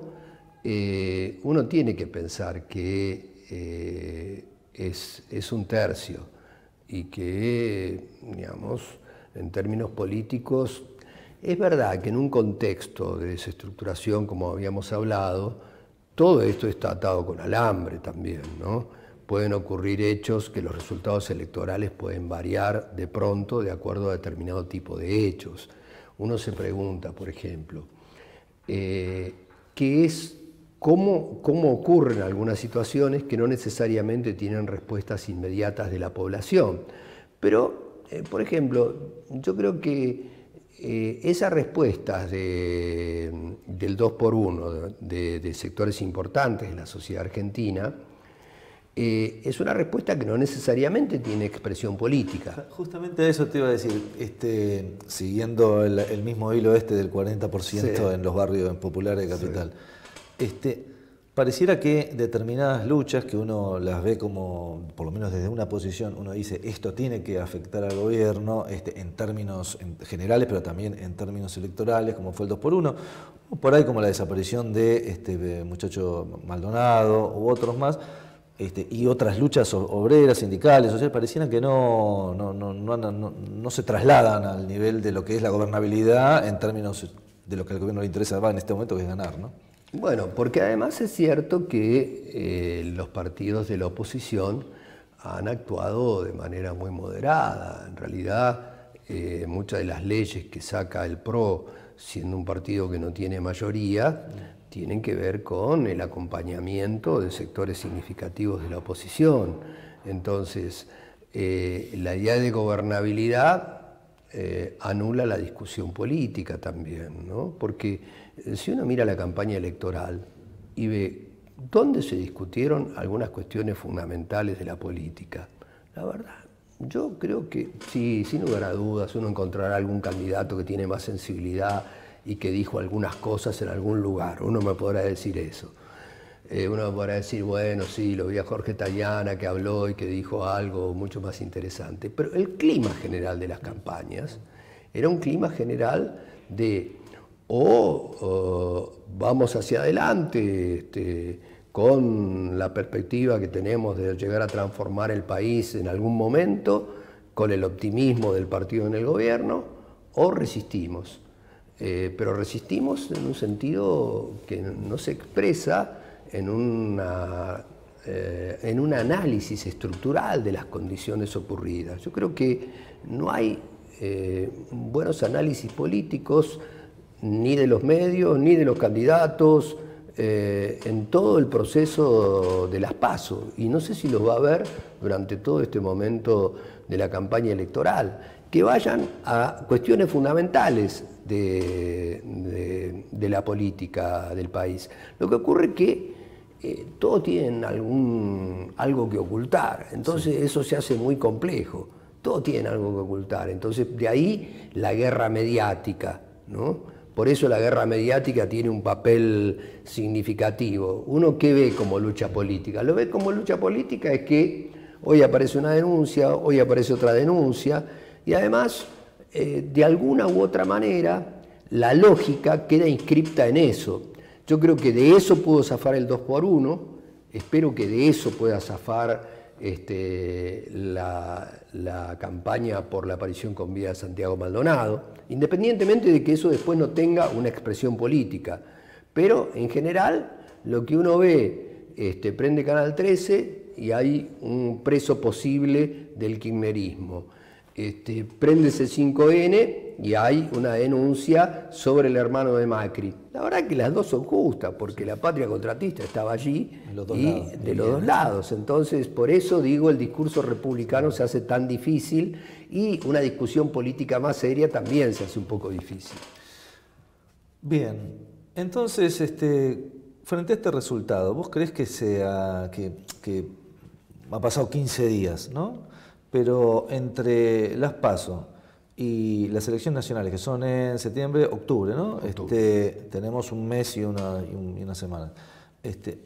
eh, uno tiene que pensar que eh, es, es un tercio y que, digamos, en términos políticos, es verdad que en un contexto de desestructuración, como habíamos hablado, todo esto está atado con alambre también, ¿no? Pueden ocurrir hechos que los resultados electorales pueden variar de pronto de acuerdo a determinado tipo de hechos. Uno se pregunta, por ejemplo, eh, ¿qué es, cómo, cómo ocurren algunas situaciones que no necesariamente tienen respuestas inmediatas de la población? Pero, eh, por ejemplo, yo creo que eh, esas respuestas de, del dos por uno de, de sectores importantes de la sociedad argentina, Eh, es una respuesta que no necesariamente tiene expresión política. Justamente eso te iba a decir, este, siguiendo el, el mismo hilo este del cuarenta por ciento sí. en los barrios populares de Capital. Sí. Este, pareciera que determinadas luchas que uno las ve como, por lo menos desde una posición, uno dice esto tiene que afectar al gobierno este, en términos en generales, pero también en términos electorales, como fue el dos por uno, o por ahí como la desaparición de este muchacho Maldonado u otros más. Este, y otras luchas obreras, sindicales, sociales, parecieran que no, no, no, no, no, no se trasladan al nivel de lo que es la gobernabilidad en términos de lo que al gobierno le interesa en este momento, que es ganar, ¿no? Bueno, porque además es cierto que eh, los partidos de la oposición han actuado de manera muy moderada. En realidad, eh, muchas de las leyes que saca el P R O, siendo un partido que no tiene mayoría, tienen que ver con el acompañamiento de sectores significativos de la oposición. Entonces, eh, la idea de gobernabilidad eh, anula la discusión política también, ¿no? Porque si uno mira la campaña electoral y ve dónde se discutieron algunas cuestiones fundamentales de la política, la verdad, yo creo que sí, sin lugar a dudas, uno encontrará algún candidato que tiene más sensibilidad y que dijo algunas cosas en algún lugar. Uno me podrá decir eso. Eh, uno me podrá decir, bueno, sí, lo vi a Jorge Tayana que habló y que dijo algo mucho más interesante. Pero el clima general de las campañas era un clima general de o oh, oh, vamos hacia adelante este, con la perspectiva que tenemos de llegar a transformar el país en algún momento, con el optimismo del partido en el gobierno, o resistimos. eh, pero resistimos en un sentido que no se expresa en, una, eh, en un análisis estructural de las condiciones ocurridas. Yo creo que no hay eh, buenos análisis políticos ni de los medios, ni de los candidatos, eh, en todo el proceso de las PASO, y no sé si los va a ver durante todo este momento de la campaña electoral, que vayan a cuestiones fundamentales de, de, de la política del país. Lo que ocurre es que eh, todos tienen algún, algo que ocultar, entonces sí. Eso se hace muy complejo, todos tienen algo que ocultar, entonces de ahí la guerra mediática, ¿no? Por eso la guerra mediática tiene un papel significativo. Uno, ¿qué ve como lucha política? Lo ve como lucha política es que hoy aparece una denuncia, hoy aparece otra denuncia, y además, eh, de alguna u otra manera, la lógica queda inscripta en eso. Yo creo que de eso pudo zafar el dos por uno, espero que de eso pueda zafar este, la, la campaña por la aparición con vida de Santiago Maldonado, independientemente de que eso después no tenga una expresión política. Pero en general, lo que uno ve, este, prende Canal trece y hay un preso posible del kirchnerismo. Este, prende C cinco N y hay una denuncia sobre el hermano de Macri. La verdad que las dos son justas, porque la patria contratista estaba allí y lados, de los dos lados. Entonces, por eso digo, el discurso republicano se hace tan difícil y una discusión política más seria también se hace un poco difícil. Bien, entonces, este, frente a este resultado, ¿vos creés que, sea, que, que ha pasado quince días, ¿no? Pero entre las PASO y las elecciones nacionales, que son en septiembre, octubre, ¿no? Octubre. Este, tenemos un mes y una, y un, y una semana. Este,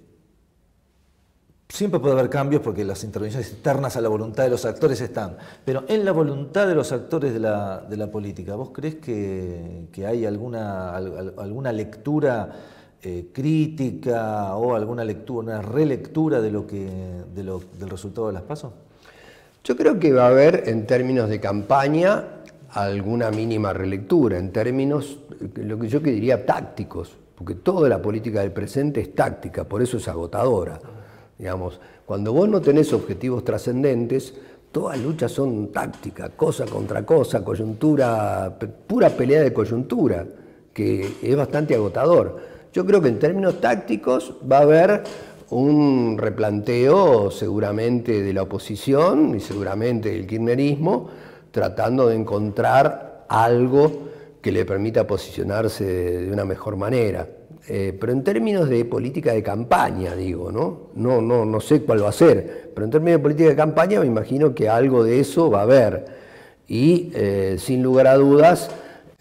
siempre puede haber cambios porque las intervenciones externas a la voluntad de los actores están, pero en la voluntad de los actores de la, de la política, ¿vos creés que, que hay alguna, alguna lectura eh, crítica o alguna lectura, una relectura de lo que, de lo, del resultado de las PASO? Yo creo que va a haber, en términos de campaña, alguna mínima relectura, en términos, lo que yo diría, tácticos, porque toda la política del presente es táctica, por eso es agotadora. Digamos, cuando vos no tenés objetivos trascendentes, todas luchas son tácticas, cosa contra cosa, coyuntura, pura pelea de coyuntura, que es bastante agotador. Yo creo que en términos tácticos va a haber un replanteo seguramente de la oposición y seguramente del kirchnerismo, tratando de encontrar algo que le permita posicionarse de una mejor manera. Eh, pero en términos de política de campaña, digo, ¿no? No, no, no sé cuál va a ser, pero en términos de política de campaña me imagino que algo de eso va a haber. Y eh, sin lugar a dudas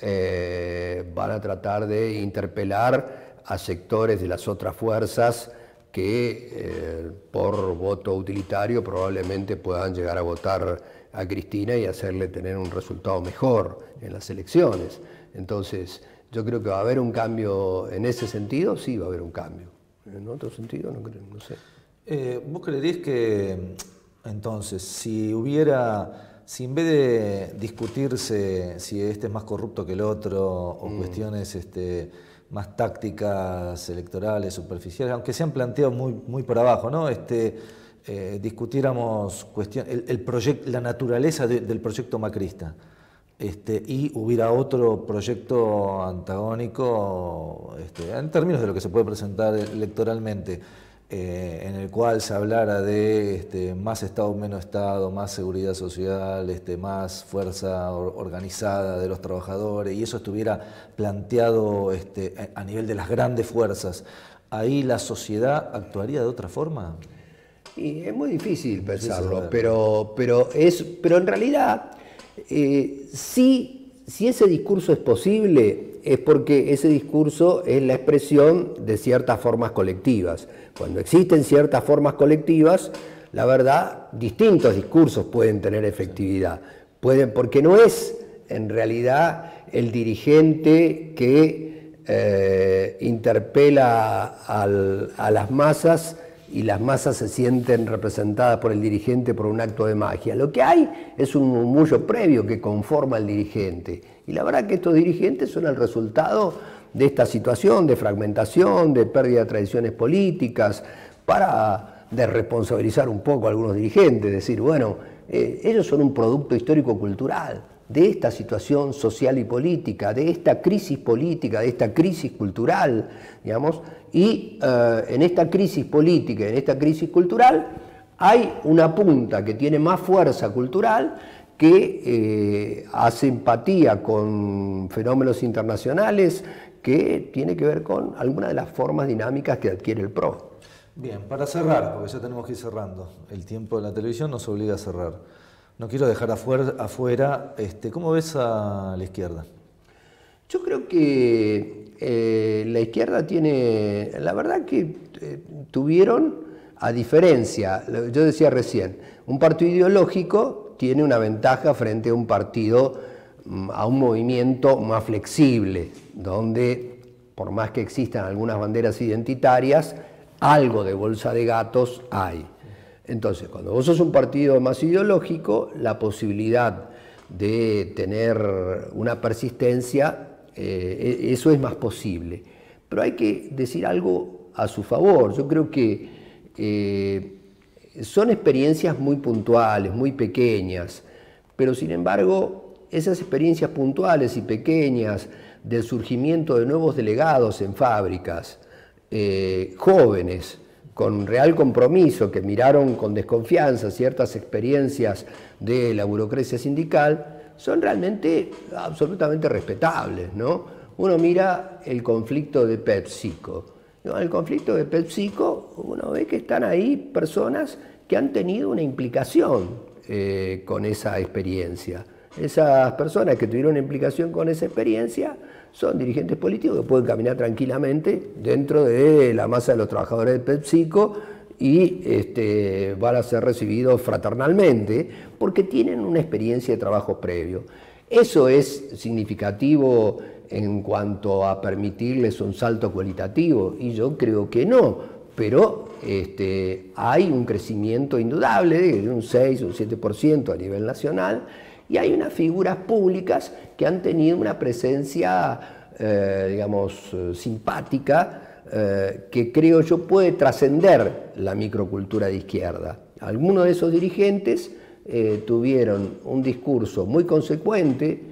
eh, van a tratar de interpelar a sectores de las otras fuerzas que eh, por voto utilitario probablemente puedan llegar a votar a Cristina y hacerle tener un resultado mejor en las elecciones. Entonces, yo creo que va a haber un cambio en ese sentido, sí va a haber un cambio. En otro sentido, no, creo, no sé. Eh, ¿Vos creerías que, entonces, si hubiera, si en vez de discutirse si este es más corrupto que el otro, o mm. cuestiones este, más tácticas electorales, superficiales, aunque se han planteado muy, muy por abajo, ¿no? Este, eh, discutiéramos cuestión, el, el proyecto, la naturaleza de, del proyecto macrista, este, y hubiera otro proyecto antagónico, este, en términos de lo que se puede presentar electoralmente, eh, en el cual se hablara de este, más Estado, menos Estado, más seguridad social, este, más fuerza organizada de los trabajadores, y eso estuviera planteado este, a nivel de las grandes fuerzas, ¿ahí la sociedad actuaría de otra forma? Y es muy difícil pensarlo, pero, pero, es, pero en realidad, eh, sí, si ese discurso es posible, es porque ese discurso es la expresión de ciertas formas colectivas. Cuando existen ciertas formas colectivas, la verdad, distintos discursos pueden tener efectividad. Pueden, porque no es en realidad el dirigente que eh, interpela al, a las masas y las masas se sienten representadas por el dirigente por un acto de magia. Lo que hay es un murmullo previo que conforma al dirigente. Y la verdad que estos dirigentes son el resultado de esta situación de fragmentación, de pérdida de tradiciones políticas, para desresponsabilizar un poco a algunos dirigentes, decir, bueno, eh, ellos son un producto histórico-cultural de esta situación social y política, de esta crisis política, de esta crisis cultural, digamos, y eh, en esta crisis política, en esta crisis cultural, hay una punta que tiene más fuerza cultural, que eh, hace empatía con fenómenos internacionales, que tiene que ver con algunas de las formas dinámicas que adquiere el P R O. Bien, para cerrar, porque ya tenemos que ir cerrando, el tiempo de la televisión nos obliga a cerrar. No quiero dejar afuera, afuera este, ¿cómo ves a la izquierda? Yo creo que eh, la izquierda tiene, la verdad que eh, tuvieron, a diferencia, yo decía recién, un partido ideológico tiene una ventaja frente a un partido, a un movimiento más flexible, donde por más que existan algunas banderas identitarias, algo de bolsa de gatos hay. Entonces, cuando vos sos un partido más ideológico, la posibilidad de tener una persistencia, eh, eso es más posible. Pero hay que decir algo a su favor. Yo creo que eh, son experiencias muy puntuales, muy pequeñas, pero sin embargo, esas experiencias puntuales y pequeñas del surgimiento de nuevos delegados en fábricas, eh, jóvenes, con real compromiso, que miraron con desconfianza ciertas experiencias de la burocracia sindical, son realmente absolutamente respetables, ¿no? Uno mira el conflicto de PepsiCo. En el conflicto de PepsiCo uno ve que están ahí personas que han tenido una implicación eh, con esa experiencia. Esas personas que tuvieron una implicación con esa experiencia son dirigentes políticos que pueden caminar tranquilamente dentro de la masa de los trabajadores de PepsiCo y este, van a ser recibidos fraternalmente porque tienen una experiencia de trabajo previo. Eso es significativo en cuanto a permitirles un salto cualitativo, y yo creo que no, pero este, hay un crecimiento indudable de un seis o un siete por ciento a nivel nacional, y hay unas figuras públicas que han tenido una presencia, eh, digamos, simpática, eh, que creo yo puede trascender la microcultura de izquierda. Algunos de esos dirigentes eh, tuvieron un discurso muy consecuente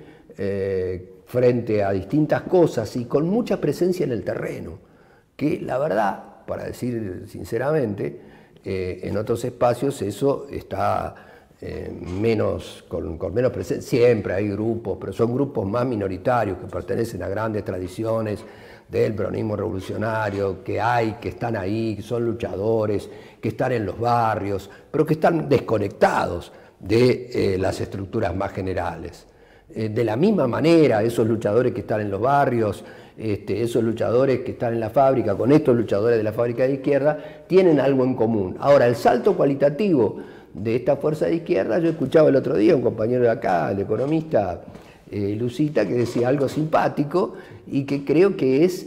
eh, frente a distintas cosas y con mucha presencia en el terreno, que la verdad, para decir sinceramente, eh, en otros espacios eso está Eh, menos, con, con menos presencia. Siempre hay grupos, pero son grupos más minoritarios que pertenecen a grandes tradiciones del peronismo revolucionario, que hay, que están ahí, que son luchadores, que están en los barrios, pero que están desconectados de eh, las estructuras más generales. Eh, de la misma manera, esos luchadores que están en los barrios, este, esos luchadores que están en la fábrica, con estos luchadores de la fábrica de izquierda, tienen algo en común. Ahora, el salto cualitativo de esta fuerza de izquierda, yo escuchaba el otro día a un compañero de acá, el economista eh, Lucita, que decía algo simpático y que creo que es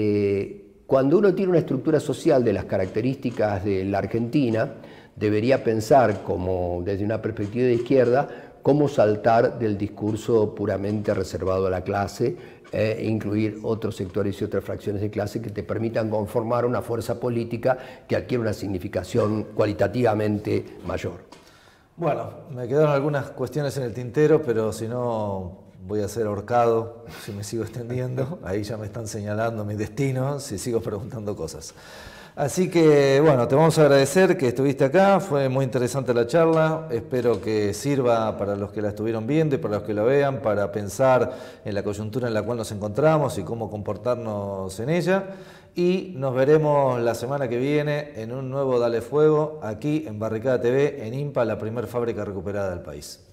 eh, cuando uno tiene una estructura social de las características de la Argentina, debería pensar como desde una perspectiva de izquierda cómo saltar del discurso puramente reservado a la clase e incluir otros sectores y otras fracciones de clase que te permitan conformar una fuerza política que adquiere una significación cualitativamente mayor. Bueno, me quedaron algunas cuestiones en el tintero, pero si no voy a ser ahorcado si me sigo extendiendo. Ahí ya me están señalando mi destino si sigo preguntando cosas. Así que, bueno, te vamos a agradecer que estuviste acá, fue muy interesante la charla, espero que sirva para los que la estuvieron viendo y para los que la vean, para pensar en la coyuntura en la cual nos encontramos y cómo comportarnos en ella. Y nos veremos la semana que viene en un nuevo Dale Fuego, aquí en Barricada T V, en IMPA, la primer fábrica recuperada del país.